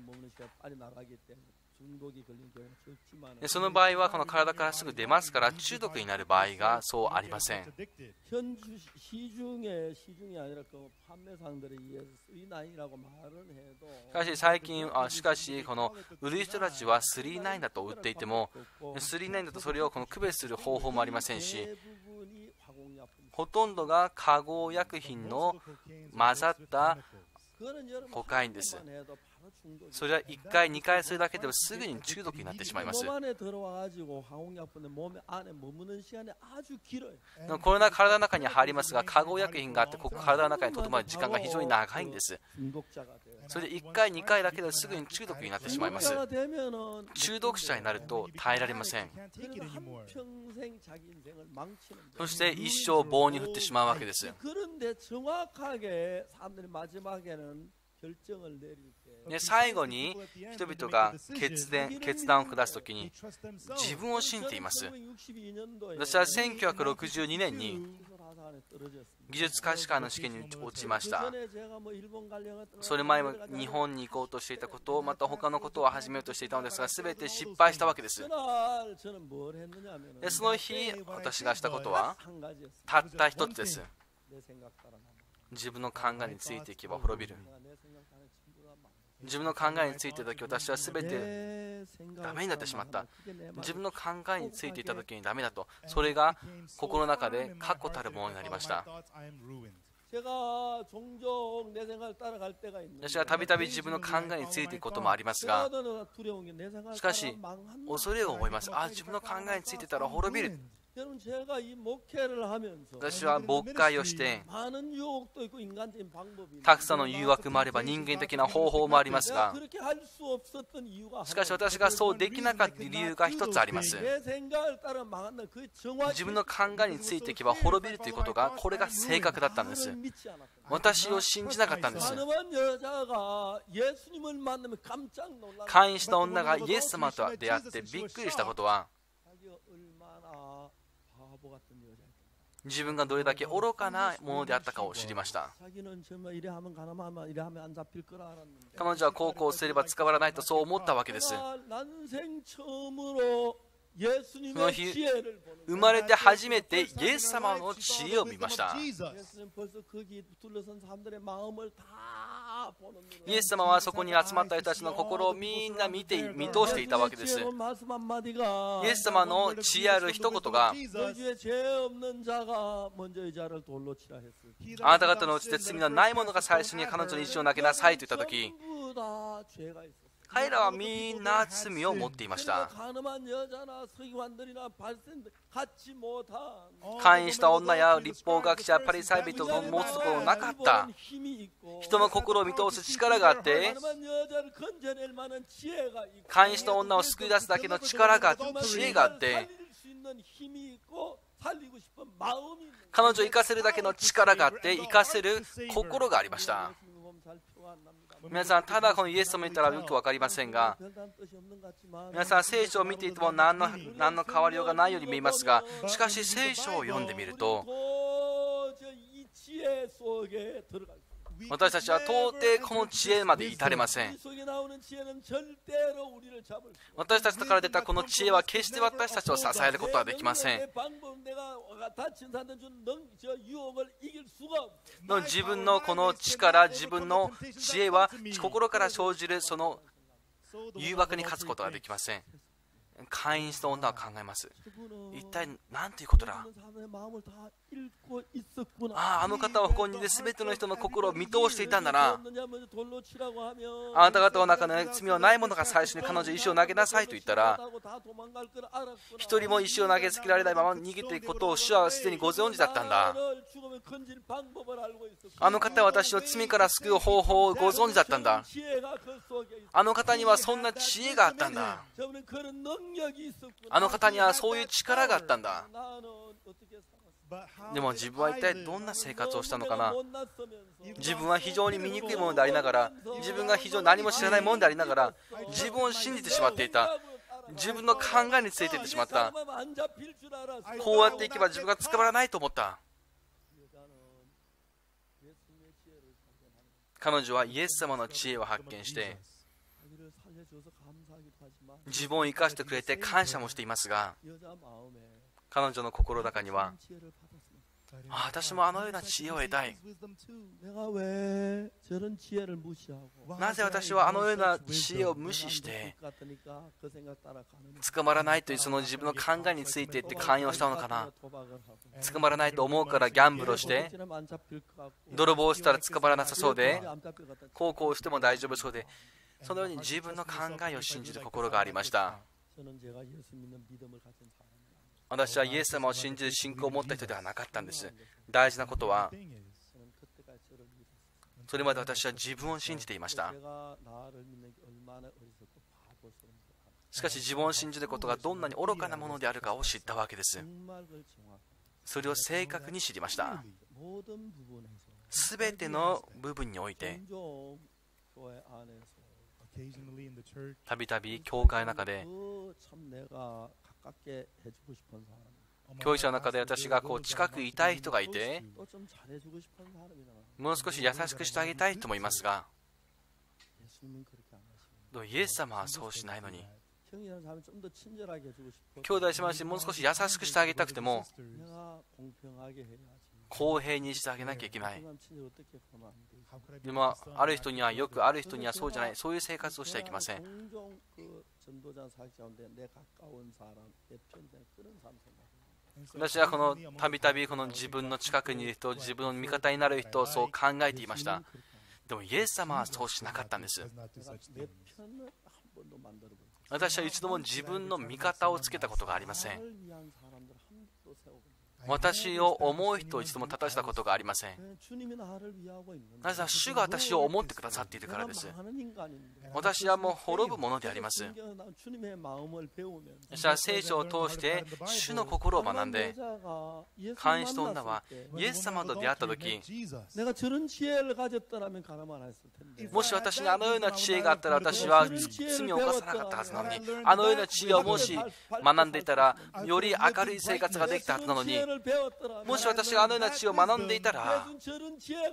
その場合はこの体からすぐ出ますから中毒になる場合がそうありません。しかしこの売る人たちは39だと売っていても、39だとそれをこの区別する方法もありませんし、ほとんどが化合薬品の混ざったコカインです。それは1回2回するだけでもすぐに中毒になってしまいます。これが体の中に入りますが、化合薬品があって体の中にとどまる時間が非常に長いんです。それで1回2回だけですぐに中毒になってしまいます。中毒者になると耐えられません。そして一生棒に振ってしまうわけです。最後に人々が決断を下すときに自分を信じています。私は1962年に技術可視化の試験に落ちました。それ前も日本に行こうとしていたことをまた他のことを始めようとしていたのですが、全て失敗したわけです。その日私がしたことはたった一つです。自分の考えについていけば滅びる。自分の考えについていた時私は全てダメになってしまった。自分の考えについていた時にダメだと、それが心の中で確固たるものになりました。私はたびたび自分の考えについていくこともありますが、しかし恐れを覚えます。自分の考えについてたら滅びる。私は牧会をしてたくさんの誘惑もあれば人間的な方法もありますが、しかし私がそうできなかった理由が一つあります。自分の考えについていけば滅びるということがこれが正確だったんです。私を信じなかったんです。会員した女がイエス様と出会ってびっくりしたことは、自分がどれだけ愚かなものであったかを知りました。彼女はこうすれば捕まらないとそう思ったわけです。 その日、生まれて初めてイエス様の知恵を見ました。イエス様はそこに集まった人たちの心をみんな見通していたわけです。イエス様の知恵ある一言が、あなた方のうちで罪のない者が最初に彼女に石を投げなさいと言ったとき、彼らはみんな罪を持っていました。勧誘した女や律法学者、パリサイ人の持つところなかった。人の心を見通す力があって、勧誘した女を救い出すだけの力が、知恵があって、彼女を生かせるだけの力があって、生かせる心がありました。皆さん、ただこのイエス様を見たらよく分かりませんが、皆さん、聖書を見ていても何の変わりようがないように見えますが、しかし聖書を読んでみると、私たちは到底この知恵まで至れません。私たちから出たこの知恵は決して私たちを支えることはできません。自分のこの力、自分の知恵は心から生じるその誘惑に勝つことはできません。会員した女は考えます。一体何ということだ。あの方はここにいる全ての人の心を見通していたんだな。あなた方の中で罪はない者が最初に彼女に石を投げなさいと言ったら、一人も石を投げつけられないまま逃げていくことを主はすでにご存知だったんだ。あの方は私を罪から救う方法をご存知だったんだ。あの方にはそんな知恵があったんだ。あの方にはそういう力があったんだ。でも自分は一体どんな生活をしたのかな。自分は非常に醜いものでありながら、自分が非常に何も知らないものでありながら、自分を信じてしまっていた。自分の考えについていってしまった。こうやっていけば自分が捕まらないと思った。彼女はイエス様の知恵を発見して、自分を生かしてくれて感謝もしていますが、彼女の心の中には、私もあのような知恵を得たい。なぜ私はあのような知恵を無視して捕まらないというその自分の考えについていって寛容したのかな。捕まらないと思うからギャンブルをして泥棒をしたら捕まらなさそうで、こうしても大丈夫そうで、そのように自分の考えを信じる心がありました。私はイエス様を信じる信仰を持った人ではなかったんです。大事なことは、それまで私は自分を信じていました。しかし自分を信じることがどんなに愚かなものであるかを知ったわけです。それを正確に知りました。すべての部分において、たびたび教会の中で、教師の中で私が近くいたい人がいて、もう少し優しくしてあげたいと思いますが、イエス様はそうしないのに、兄弟姉妹にもう少し優しくしてあげたくても、公平にしてあげなきゃいけない。でもある人にはよく、ある人にはそうじゃない、そういう生活をしてはいけません。私はたびたび自分の近くにいる人、自分の味方になる人をそう考えていました。でもイエス様はそうしなかったんです。私は一度も自分の味方をつけたことがありません。私を思う人を一度も立たせたことがありません。なぜなら主が私を思ってくださっているからです。私はもう滅ぶものであります。そしたら聖書を通して主の心を学んで、監視と女はイエス様と出会ったとき、もし私にあのような知恵があったら私は罪を犯さなかったはずなのに、あのような知恵をもし学んでいたらより明るい生活ができたはずなのに、もし私があのような知恵を学んでいたら、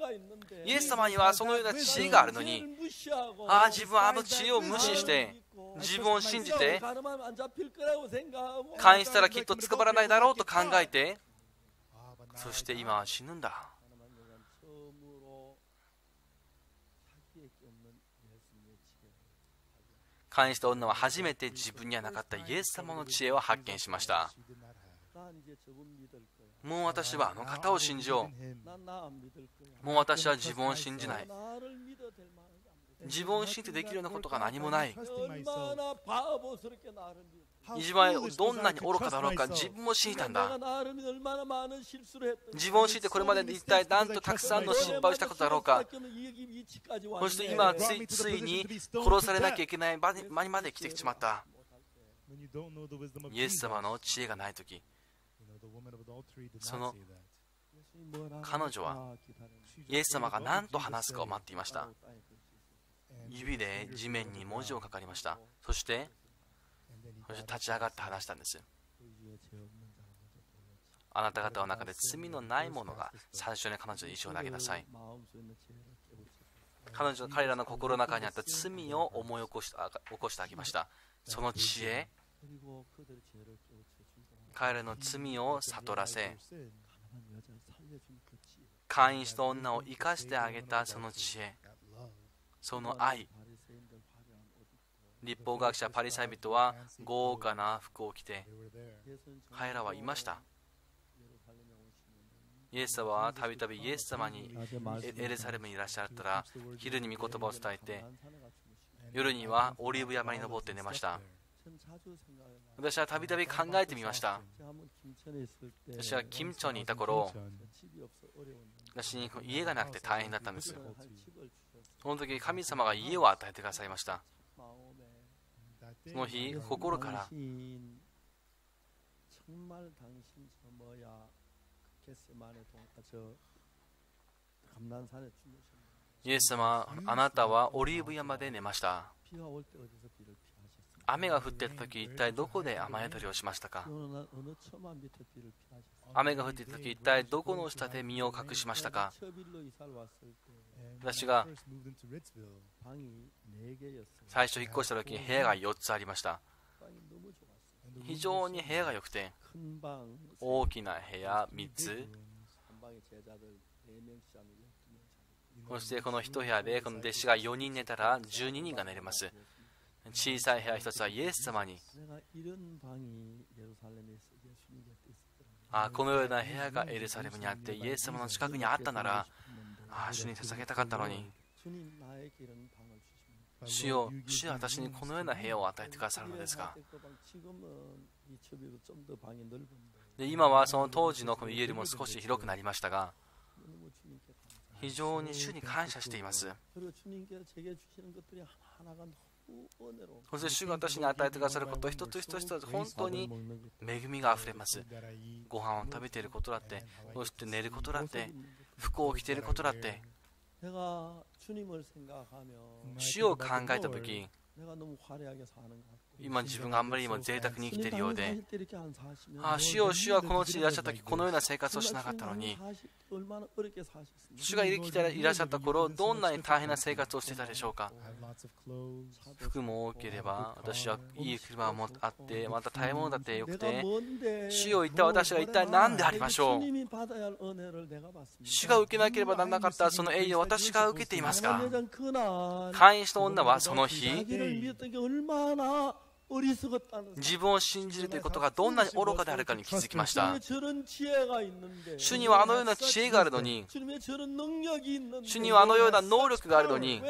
イエス様にはそのような知恵があるのに、自分はあの知恵を無視して、 自分を信じて勧誘したらきっと捕まらないだろうと考えて、そして今は死ぬんだ。勧誘した女は初めて自分にはなかったイエス様の知恵を発見しました。もう私はあの方を信じよう。もう私は自分を信じない。自分を信じてできるようなことが何もない。自分はどんなに愚かだろうか、自分を信じたんだ。自分を信じてこれまでで一体何とたくさんの失敗をしたことだろうか。そして今ついに殺されなきゃいけない場にまで来てしまった。イエス様の知恵がないとき、その彼女はイエス様が何と話すかを待っていました。指で地面に文字を書かれました。そして立ち上がって話したんです。あなた方の中で罪のない者が最初に彼女に石を投げなさい。彼らの心の中にあった罪を思い起こしてあげました。その知恵、彼らの罪を悟らせ、勧誘した女を生かしてあげたその知恵、その愛。律法学者パリサイ人は豪華な服を着て、彼らはいました。イエス様はたびたびイエス様にエルサレムにいらっしゃったら、昼に御言葉を伝えて、夜にはオリーブ山に登って寝ました。私はたびたび考えてみました。私は金武にいた頃、私に家がなくて大変だったんです。その時神様が家を与えてくださいました。その日、心からイエス様、あなたはオリーブ山で寝ました。雨が降っていた時、一体どこで雨宿りをしましたか。雨が降っていた時、一体どこの下で身を隠しましたか。私が最初引っ越した時に部屋が4つありました。非常に部屋が良くて、大きな部屋3つ、そしてこの1部屋でこの弟子が4人寝たら12人が寝れます。小さい部屋1つはイエス様に、このような部屋がエルサレムにあってイエス様の近くにあったなら、主に捧げたかったのに、主よ、私にこのような部屋を与えてくださるのですが。で、今はその当時のこの家よりも少し広くなりましたが、非常に主に感謝しています。そして主が私に与えてくださること一つ一つ本当に恵みがあふれます。ご飯を食べていることだって、そして寝ることだって、服を着ていることだって、主を考えたとき、今自分があんまりにも贅沢に生きているようで、主はこの地にいらっしゃった時このような生活をしなかったのに、主がいらっしゃった頃、どんなに大変な生活をしていたでしょうか。服も多ければ、私はいい車もあって、また食べ物だってよくて、主を言った私が一体何でありましょう。主が受けなければならなかったその栄誉を私が受けていますが、勧誘した女はその日、自分を信じるということがどんなに愚かであるかに気づきました。主にはあのような知恵があるのに、主にはあのような能力があるのに、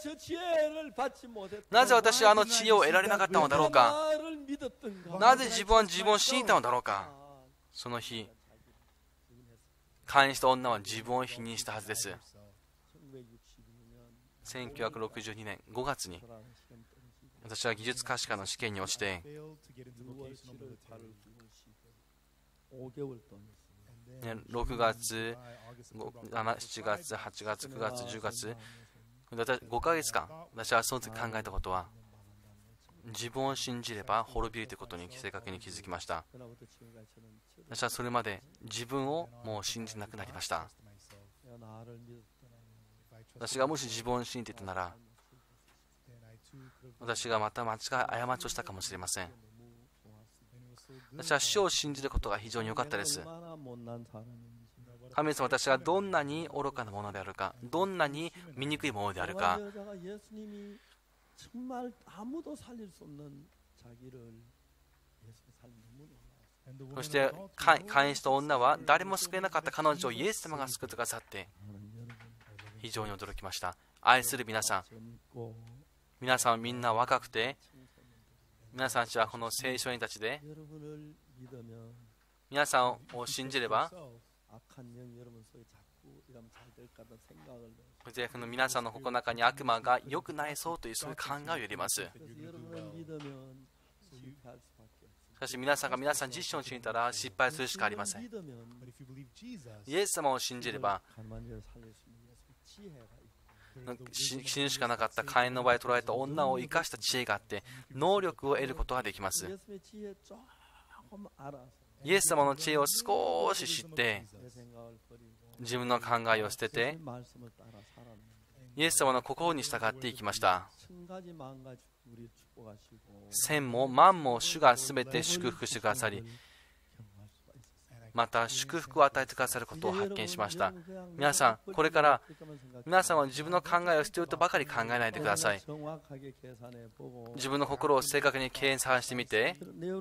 なぜ私はあの知恵を得られなかったのだろうか。なぜ自分は自分を信じたのだろうか。その日、勧誘した女は自分を否認したはずです。1962年5月に私は技術可視化の試験に落ちて、6月、7月、8月、9月、10月、5ヶ月間、私はその時考えたことは、自分を信じれば滅びるということに正確に気づきました。私はそれまで自分をもう信じなくなりました。私がもし自分を信じていたなら、 私がまた過ちをしたかもしれません。私は主を信じることが非常に良かったです。神様、私がどんなに愚かなものであるか、どんなに醜いものであるか、そしてカインと女は誰も救えなかった彼女をイエス様が救ってくださって非常に驚きました。愛する皆さん、皆さんはみんな若くて、皆さんたちはこの聖書人たちで、皆さんを信じれば、皆さんの心の中に悪魔が良くなりそうというそういう考えを入れます。しかし皆さんが皆さん自身を信じたら失敗するしかありません。イエス様を信じれば、死ぬしかなかったカインの場合捉えた女を生かした知恵があって、能力を得ることができます。イエス様の知恵を少し知って、自分の考えを捨てて、イエス様の心に従っていきました。千も万も主がすべて祝福してくださり、また祝福を与えてくださることを発見しました。皆さん、これから皆さんは自分の考えを捨てるとばかり考えないでください。自分の心を正確に計算してみて、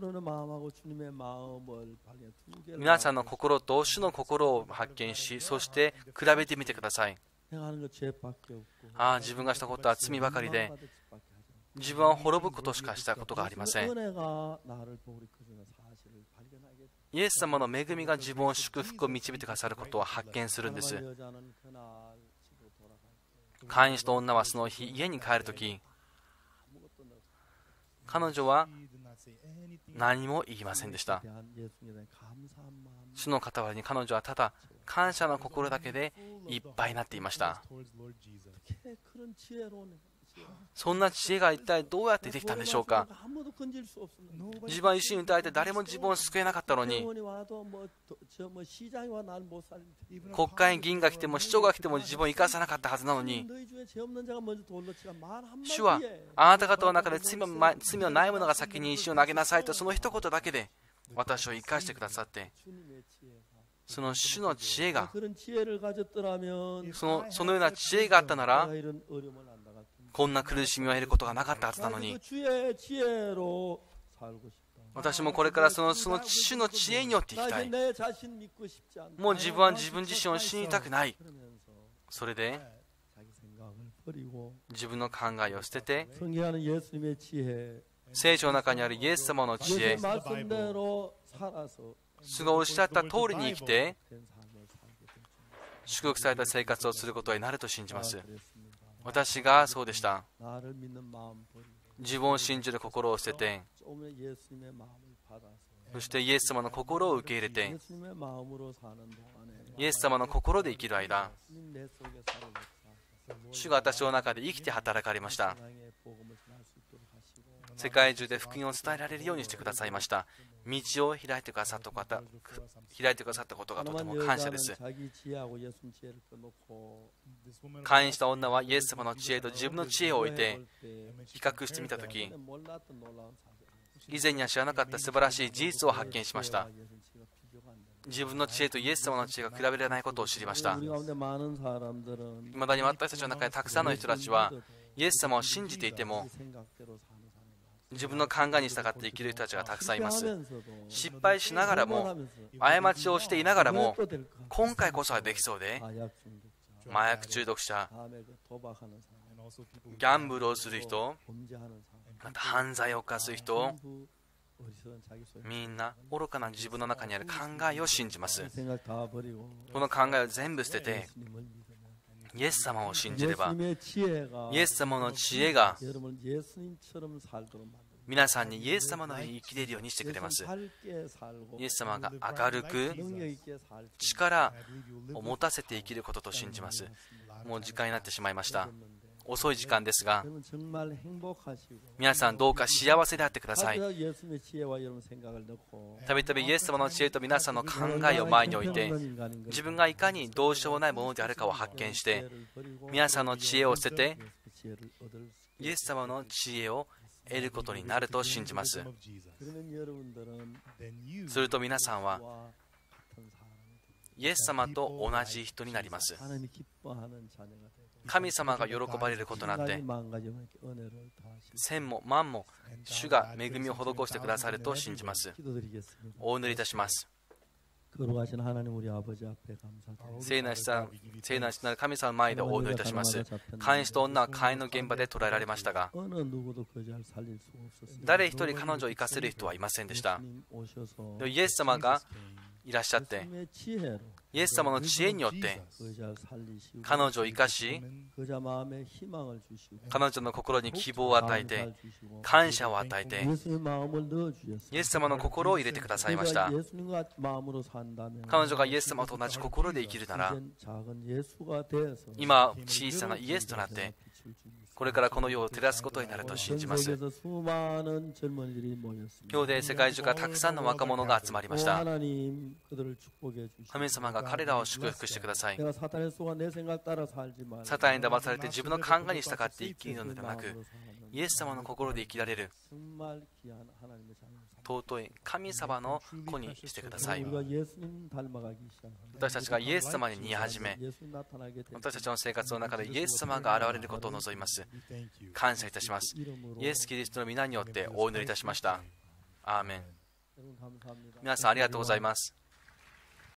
皆さんの心と主の心を発見し、そして比べてみてください。自分がしたことは罪ばかりで、自分は滅ぶことしかしたことがありません。イエス様の恵みが自分を祝福を導いてくださることを発見するんです。カインと女はその日家に帰るとき、彼女は何も言いませんでした。主の傍らに彼女はただ感謝の心だけでいっぱいになっていました。そんな知恵が一体どうやってできたんでしょうか。自分は一心に訴えて誰も自分を救えなかったのに、国会議員が来ても市長が来ても自分を生かさなかったはずなのに、主はあなた方の中で罪のない者が先に石を投げなさいと、その一言だけで私を生かしてくださって、その主の知恵が、そのような知恵があったなら、こんな苦しみを得ることがなかったはずなのに、私もこれからその主の知恵によって生きたい。もう自分は自分自身を信じたくない。それで自分の考えを捨てて、聖書の中にあるイエス様の知恵、主がおっしゃった通りに生きて祝福された生活をすることになると信じます。私がそうでした。自分を信じる心を捨てて、そしてイエス様の心を受け入れて、イエス様の心で生きる間、主が私の中で生きて働かれました。世界中で福音を伝えられるようにしてくださいました。道を開いてくださったことがとても感謝です。会員した女はイエス様の知恵と自分の知恵を置いて比較してみたとき、以前には知らなかった素晴らしい事実を発見しました。自分の知恵とイエス様の知恵が比べられないことを知りました。いまだに私たちの中でたくさんの人たちはイエス様を信じていても、自分の考えに従って生きる人たちがたくさんいます。失敗しながらも、過ちをしていながらも、今回こそはできそうで、麻薬中毒者、ギャンブルをする人、また犯罪を犯す人、みんな愚かな自分の中にある考えを信じます。この考えを全部捨ててイエス様を信じれば、イエス様の知恵が皆さんにイエス様のように生きれるようにしてくれます。イエス様が明るく力を持たせて生きることと信じます。もう時間になってしまいました。遅い時間ですが、皆さんどうか幸せであってください。たびたびイエス様の知恵と皆さんの考えを前に置いて、自分がいかにどうしようもないものであるかを発見して、皆さんの知恵を捨ててイエス様の知恵を得ることになると信じます。すると皆さんはイエス様と同じ人になります。神様が喜ばれることになって千も万も主が恵みを施してくださると信じます。お祈りいたします。聖なる神様の前でお祈りいたします。カインと女は会員の現場で捕らえられましたが、誰一人彼女を生かせる人はいませんでした。イエス様がいらっしゃって、イエス様の知恵によって彼女を生かし、彼女の心に希望を与えて、感謝を与えて、イエス様の心を入れてくださいました。彼女がイエス様と同じ心で生きるなら、今小さなイエスとなってこれからこの世を照らすことになると信じます。今日で世界中からたくさんの若者が集まりました。神様が彼らを祝福してください。サタンに騙されて自分の考えに従って生きるのではなく、イエス様の心で生きられる尊い神様の子にしてください。私たちがイエス様に似始め、私たちの生活の中でイエス様が現れることを望みます。感謝いたします。イエス・キリストの皆によってお祈りいたしました。アーメン。皆さんありがとうございます。